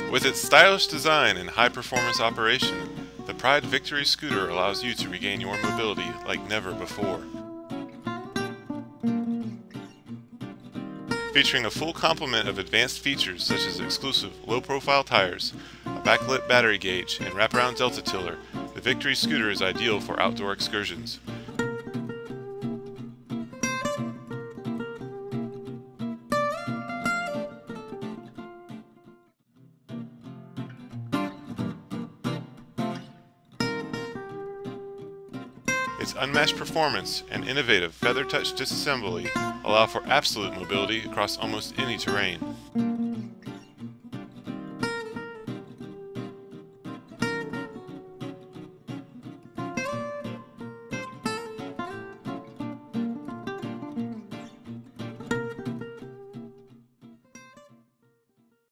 With its stylish design and high-performance operation, the Pride Victory scooter allows you to regain your mobility like never before. Featuring a full complement of advanced features such as exclusive low-profile tires, a backlit battery gauge, and wraparound delta tiller, the Victory scooter is ideal for outdoor excursions. Its unmatched performance and innovative feather touch disassembly allow for absolute mobility across almost any terrain.